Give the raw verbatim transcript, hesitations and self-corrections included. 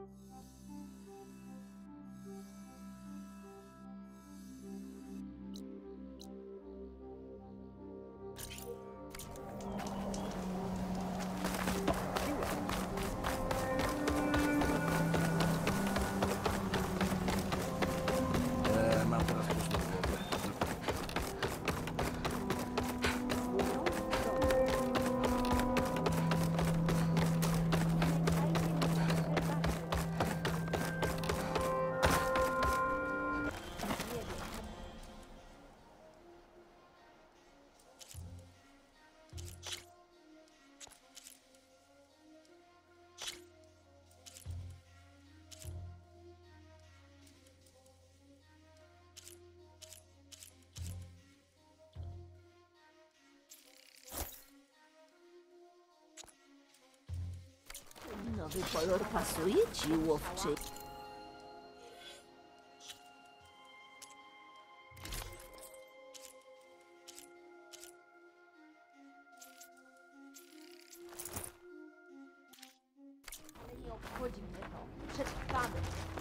E, mam teraz pusto w głowie. Nowy kolor pasuje ci, łowczy. Ale nie obchodzi mnie to. Przetrwamy.